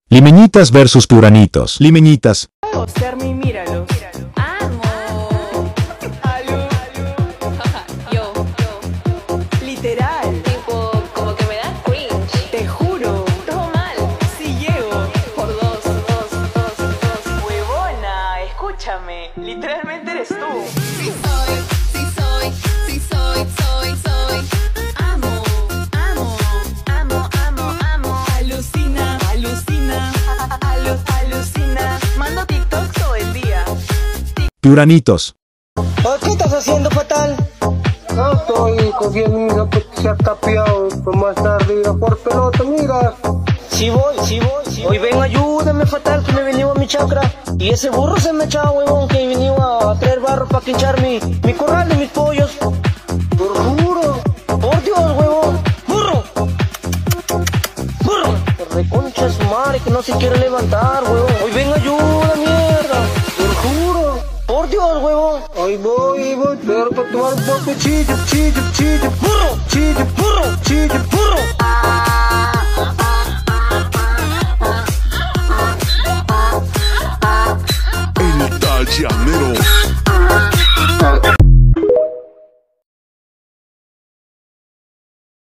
Limeñitas versus Piuranitos. Limeñitas. Sermi, míralo. Amo. Aló. Yo. Literal. Tipo, como que me da cringe. Te juro. Todo mal. Si llego. Por dos. Huevona, escúchame. Literalmente eres tú. Sí soy. Amo. Alucina. Alucina. Mando TikTok todo el día. Piuranitos. ¿Qué estás haciendo, fatal? No estoy cogiendo mi zapato, se ha tapiado, por más tarde ir a por pelota, mira. Sí voy. Hoy ven, ayúdame, fatal, que me venido a mi chacra. Y ese burro se me echaba, huevón, que venido a traer barro para quinchar mi corral y mis pollos. Por juro. Por Dios, huevón. ¡Burro! Reconcha su madre, que no se quiere levantar, huevón. Hoy ven, ayuda, mierda. Por juro. Por Dios, huevón. Ahí voy, pero para tomar un poco de chillo. ¡Burro! ¡Burro! El Tallanero.